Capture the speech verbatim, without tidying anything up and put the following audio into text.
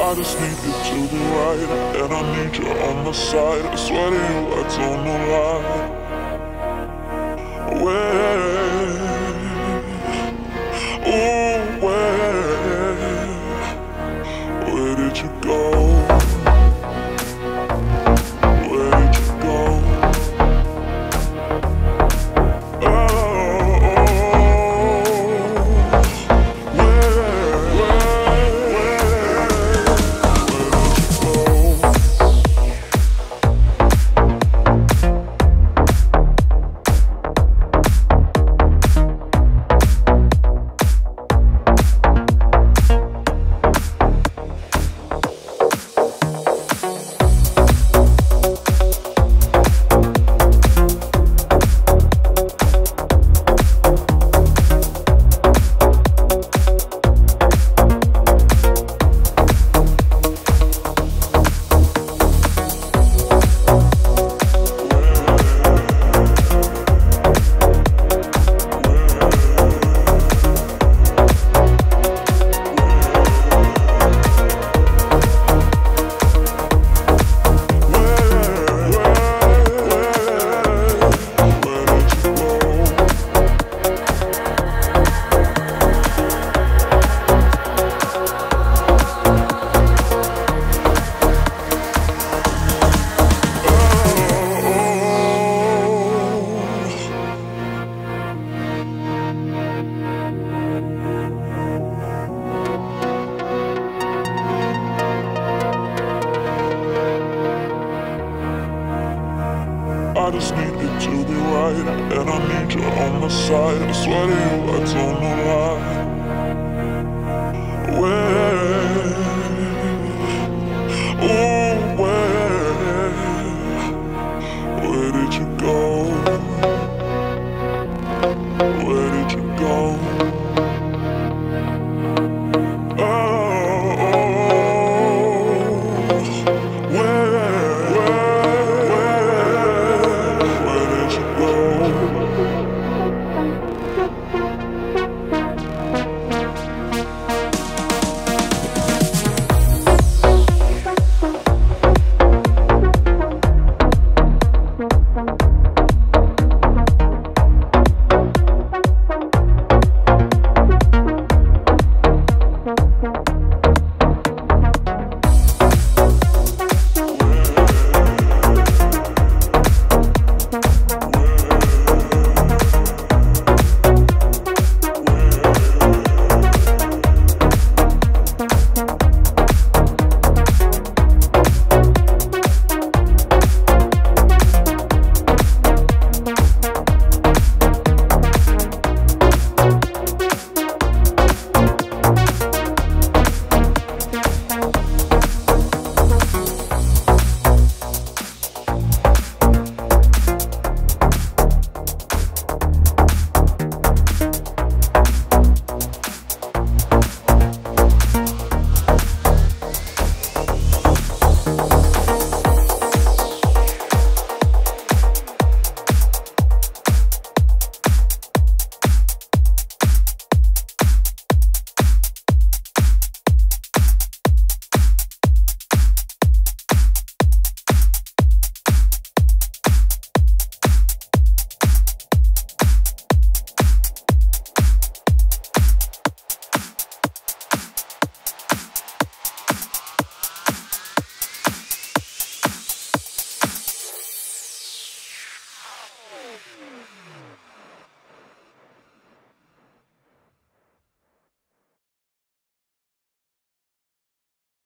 I just need you to be right, and I need you on my side. I swear to you, I don't know why. Where, ooh, where, where did you go? Where did you go? Oh, where, where, I just need you to be right, and I need you on my side. I swear to you, I don't know why.